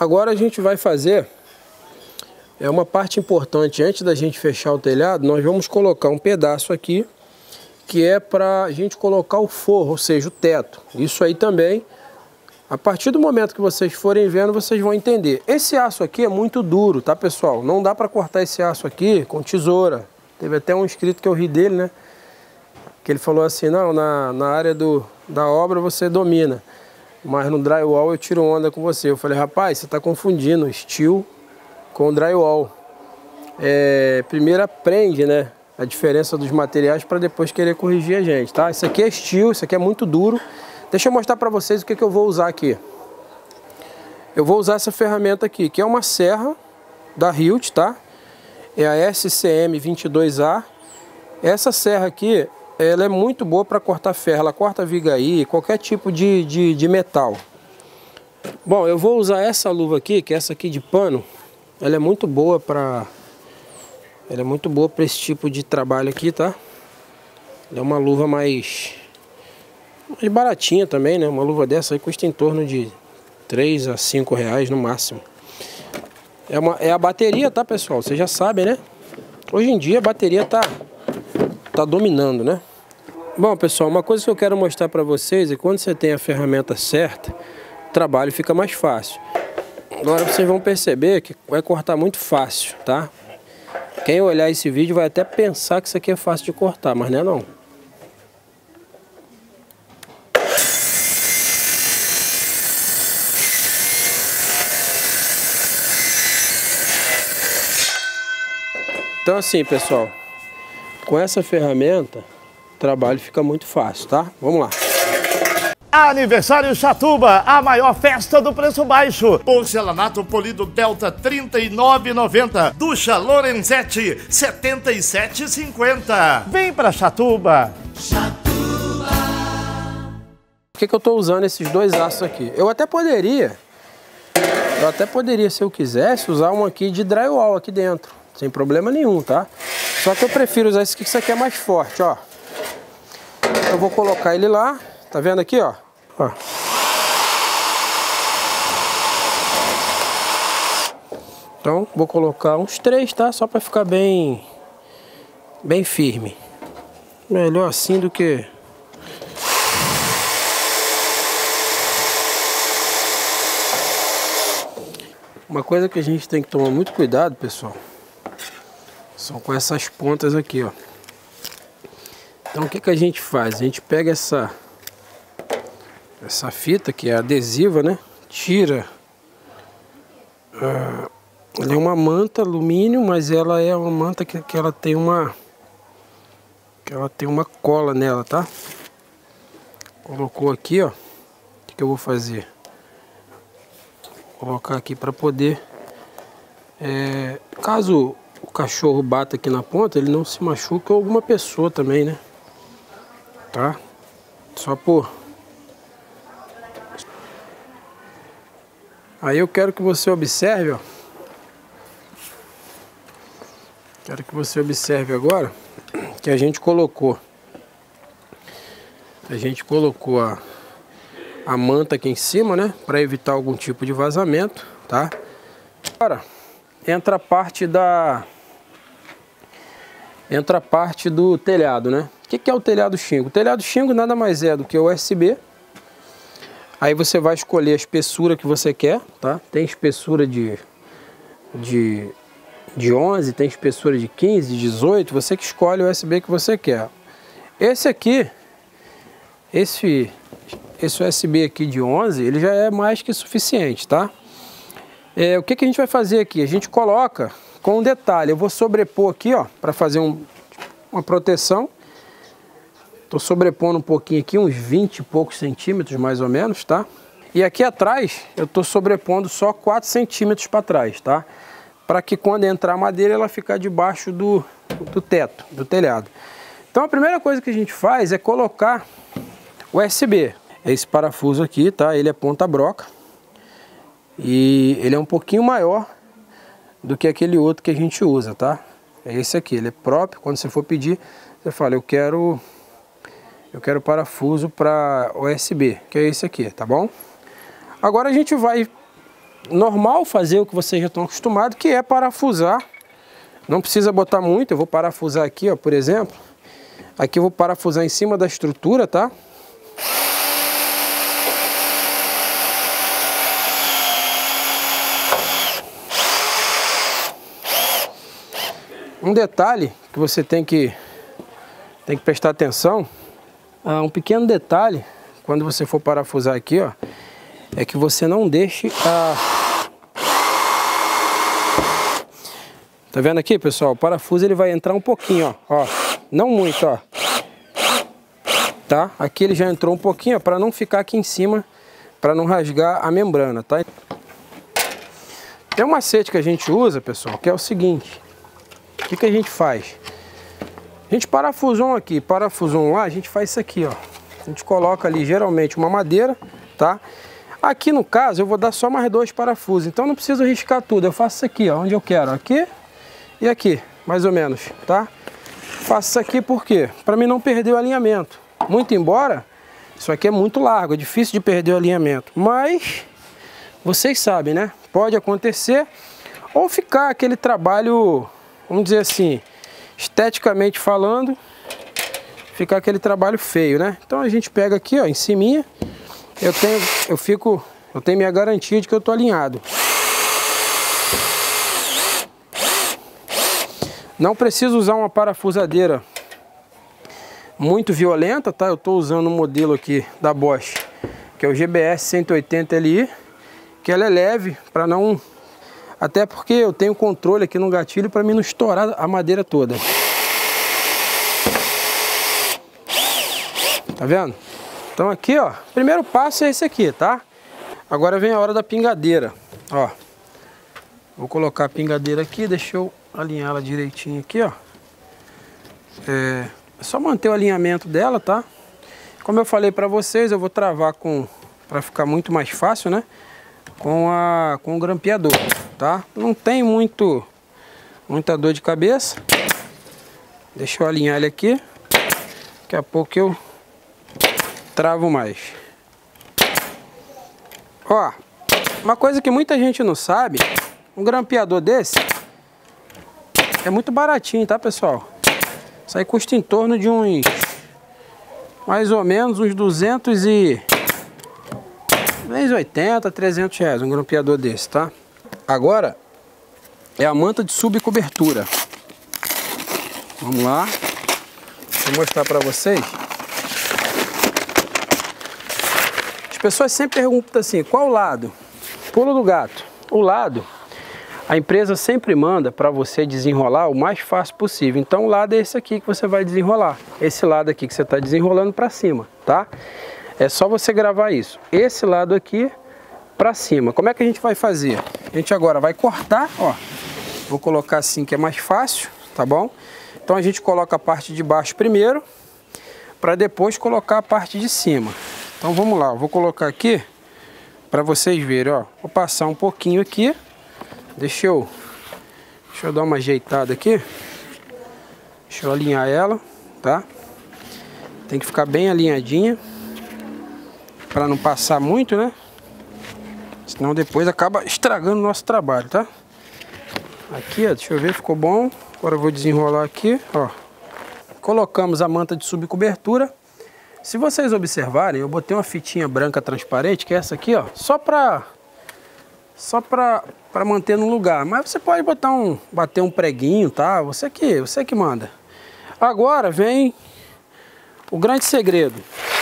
agora a gente vai fazer uma parte importante. Antes da gente fechar o telhado, nós vamos colocar um pedaço aqui que é para a gente colocar o forro, ou seja, o teto. Isso aí também, a partir do momento que vocês forem vendo, vocês vão entender. Esse aço aqui é muito duro, tá, pessoal? Não dá para cortar esse aço aqui com tesoura. Teve até um inscrito que eu ri dele, né? Que ele falou assim, não, na área da obra você domina, mas no drywall eu tiro onda com você. Eu falei, rapaz, você está confundindo steel com drywall. Primeiro aprende, né, a diferença dos materiais para depois querer corrigir a gente, tá? Isso aqui é steel, isso aqui é muito duro. Deixa eu mostrar para vocês o que eu vou usar aqui. Eu vou usar essa ferramenta aqui, que é uma serra da Hilt, tá? É a SCM 22A. Essa serra aqui, ela é muito boa para cortar ferro, ela corta vigaí, qualquer tipo de metal. Bom, eu vou usar essa luva aqui, que é essa aqui de pano. Ela é muito boa para esse tipo de trabalho aqui, tá? Ela é uma luva mais baratinha também, né? Uma luva dessa aí custa em torno de 3 a 5 reais no máximo. É a bateria, tá, pessoal? Vocês já sabem, né? Hoje em dia a bateria tá dominando, né? Bom, pessoal, uma coisa que eu quero mostrar para vocês é que quando você tem a ferramenta certa, o trabalho fica mais fácil. Agora vocês vão perceber que vai cortar muito fácil, tá? Quem olhar esse vídeo vai até pensar que isso aqui é fácil de cortar, mas não é não. Então assim, pessoal, com essa ferramenta, o trabalho fica muito fácil, tá? Vamos lá. Aniversário Chatuba, a maior festa do preço baixo. Porcelanato polido Delta R$ 39,90. Ducha Lorenzetti R$ 77,50. Vem pra Chatuba. Chatuba. Por que eu tô usando esses dois aços aqui? Eu até poderia, se eu quisesse, usar um aqui de drywall aqui dentro. Sem problema nenhum, tá? Só que eu prefiro usar esse aqui, que isso aqui é mais forte, ó. Eu vou colocar ele lá, tá vendo aqui, ó? Ó. Então, vou colocar uns 3, tá? Só pra ficar bem firme. Melhor assim do que... Uma coisa que a gente tem que tomar muito cuidado, pessoal, são com essas pontas aqui, ó. Então o que a gente faz? A gente pega essa fita que é adesiva, né? Tira. Ela é uma manta alumínio, mas ela é uma manta que ela tem uma cola nela, tá? Colocou aqui, ó. O que eu vou fazer? Vou colocar aqui para poder, caso o cachorro bata aqui na ponta, ele não se machuca, ou alguma pessoa também, né? Tá? Só por... Aí eu quero que você observe, ó. Quero que você observe agora que a gente colocou a manta aqui em cima, né? Para evitar algum tipo de vazamento, tá? Agora entra a parte do telhado, né? O que é o telhado shingle? O telhado shingle nada mais é do que o USB. Aí você vai escolher a espessura que você quer, tá? Tem espessura de 11, tem espessura de 15, 18, você que escolhe o USB que você quer. Esse aqui, esse USB aqui de 11, ele já é mais que suficiente, tá? O que a gente vai fazer aqui? A gente coloca com um detalhe. Eu vou sobrepor aqui, ó, para fazer uma proteção. Tô sobrepondo um pouquinho aqui, uns 20 e poucos centímetros mais ou menos, tá? E aqui atrás, eu tô sobrepondo só 4 centímetros para trás, tá? Para que quando entrar a madeira, ela ficar debaixo do teto, do telhado. Então a primeira coisa que a gente faz é colocar o USB. Esse parafuso aqui, tá? Ele é ponta broca. E ele é um pouquinho maior do que aquele outro que a gente usa, tá? É esse aqui, ele é próprio. Quando você for pedir, você fala, eu quero parafuso para USB, que é esse aqui, tá bom? Agora a gente vai normal, fazer o que vocês já estão acostumados, que é parafusar. Não precisa botar muito, eu vou parafusar aqui, ó, por exemplo. Aqui eu vou parafusar em cima da estrutura, tá? Um detalhe que você tem que prestar atenção, um pequeno detalhe, quando você for parafusar aqui, ó, é que você não deixe a... Tá vendo aqui, pessoal? O parafuso ele vai entrar um pouquinho, ó, não muito, ó. Tá? Aqui ele já entrou um pouquinho, para não ficar aqui em cima, para não rasgar a membrana, tá? Tem um macete que a gente usa, pessoal, que é o seguinte. O que a gente faz? A gente parafusou um aqui, parafusou um lá, a gente faz isso aqui, ó. A gente coloca ali geralmente uma madeira, tá? Aqui no caso eu vou dar só mais 2 parafusos, então não preciso riscar tudo. Eu faço isso aqui, ó, onde eu quero, aqui e aqui, mais ou menos, tá? Faço isso aqui por quê? Para mim não perder o alinhamento. Muito embora, isso aqui é muito largo, é difícil de perder o alinhamento. Mas, vocês sabem, né? Pode acontecer ou ficar aquele trabalho, vamos dizer assim, esteticamente falando, ficar aquele trabalho feio, né? Então a gente pega aqui, ó, em ciminha, eu tenho minha garantia de que eu tô alinhado. Não preciso usar uma parafusadeira muito violenta, tá? Eu tô usando um modelo aqui da Bosch, que é o GBS 180 Li, que ela é leve, para não... Até porque eu tenho controle aqui no gatilho para mim não estourar a madeira toda. Tá vendo? Então aqui, ó, primeiro passo é esse aqui, tá? Agora vem a hora da pingadeira, ó. Vou colocar a pingadeira aqui, deixa eu alinhar ela direitinho aqui, ó. É só manter o alinhamento dela, tá? Como eu falei pra vocês, eu vou travar para ficar muito mais fácil, né? Com o grampeador, tá? Não tem muita dor de cabeça. Deixa eu alinhar ele aqui. Daqui a pouco eu travo mais. Ó, uma coisa que muita gente não sabe, um grampeador desse é muito baratinho, tá, pessoal? Isso aí custa em torno de uns, mais ou menos, uns 280, 300 reais, um grampeador desse, tá? Agora, é a manta de subcobertura. Vamos lá. Vou mostrar pra vocês. As pessoas sempre perguntam assim, qual lado? Pulo do gato. O lado, a empresa sempre manda para você desenrolar o mais fácil possível. Então o lado é esse aqui que você vai desenrolar. Esse lado aqui que você está desenrolando para cima, tá? É só você gravar isso. Esse lado aqui para cima. Como é que a gente vai fazer? A gente agora vai cortar, ó. Vou colocar assim que é mais fácil, tá bom? Então a gente coloca a parte de baixo primeiro, para depois colocar a parte de cima. Então vamos lá, eu vou colocar aqui para vocês verem, ó. Vou passar um pouquinho aqui. Deixa eu dar uma ajeitada aqui. Deixa eu alinhar ela, tá? Tem que ficar bem alinhadinha para não passar muito, né? Senão depois acaba estragando o nosso trabalho, tá? Aqui, ó, deixa eu ver, ficou bom. Agora eu vou desenrolar aqui, ó. Colocamos a manta de subcobertura. Se vocês observarem, eu botei uma fitinha branca transparente, que é essa aqui, ó, só pra manter no lugar. Mas você pode bater um preguinho, tá? Você que manda. Agora vem o grande segredo.